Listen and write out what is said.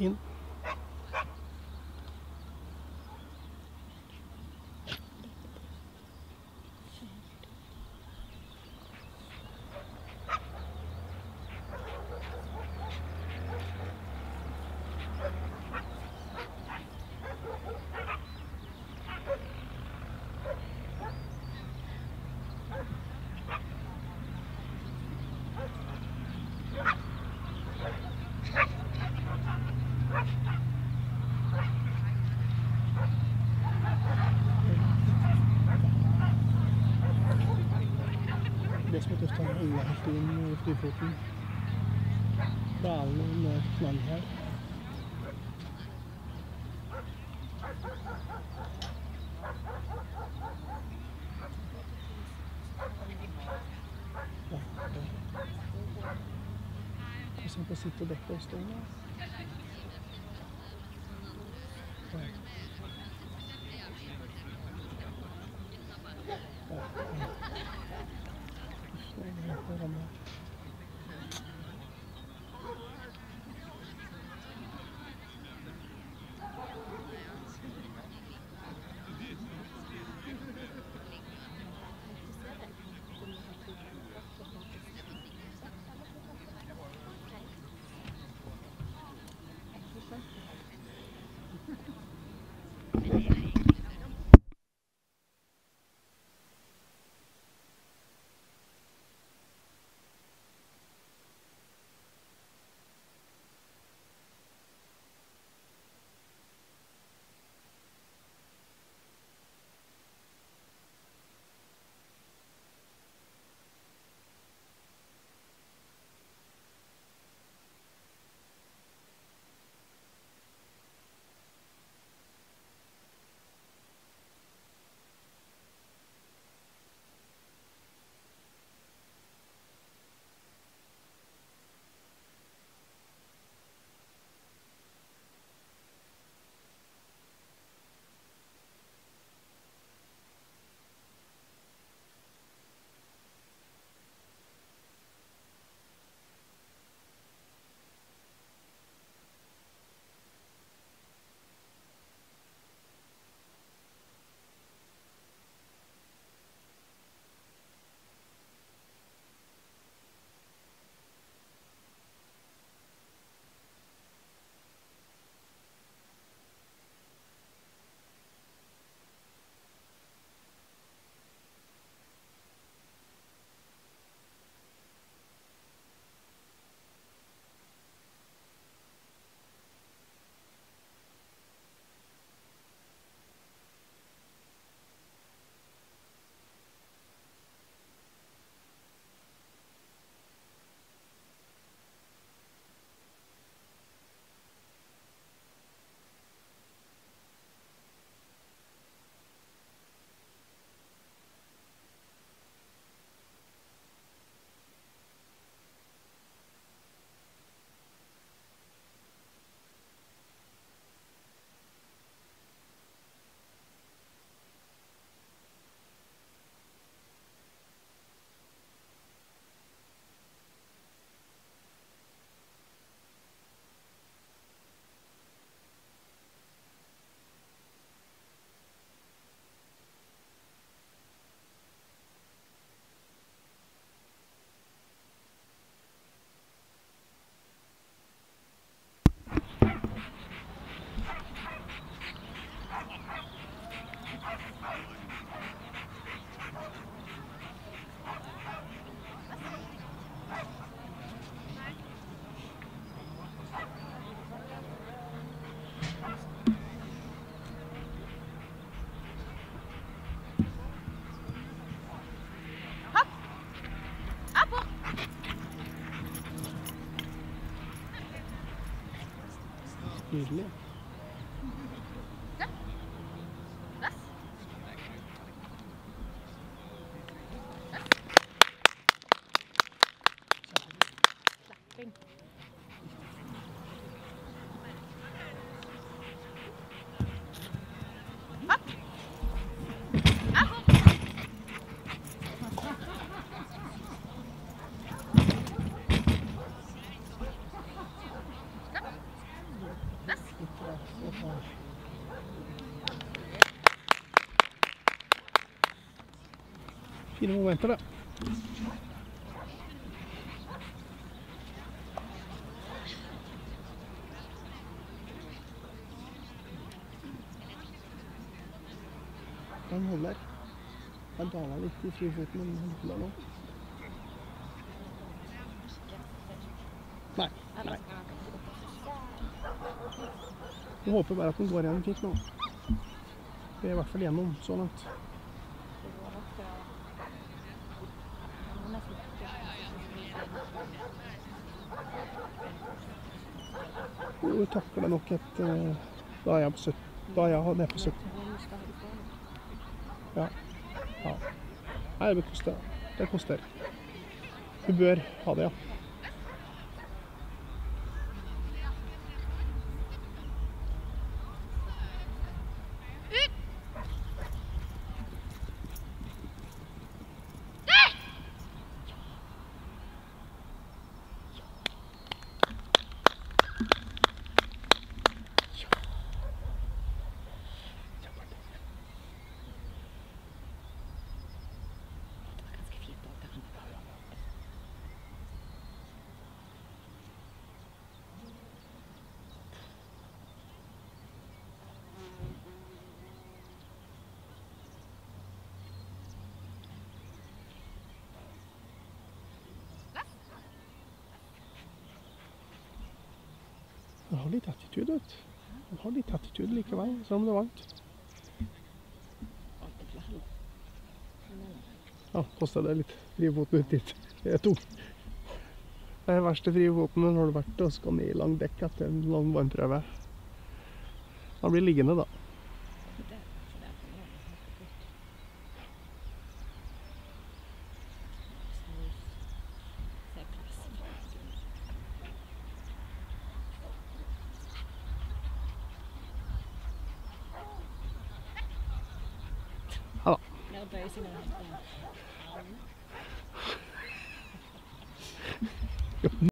inn. Det som er tøft, er alle helt inn flyfoten. Dalene med knall her. Hvis man kan sitte og dekke og stå nå. Nydelig. Fine momenter, det. Han holder. Han daler litt i frifoten, men han holder nå. Nei, nei. Jeg håper bare at den går igjen fint nå. Vi er i hvert fall gjennom så langt. Hun takler nok et... Da er jeg på 70. Da er jeg nede på 70. Ja. Ja. Nei, det koster. Det koster. Du bør ha det, ja. Han har litt attitude, vet du. Han har litt attitude likevel, selv om det er varmt. Ja, kostet det litt frifoten ut dit. Det er tung. Det er verste frifoten når du har vært og skal ned i lang dekk etter en lang vannprøve. Han blir liggende da. Ja da.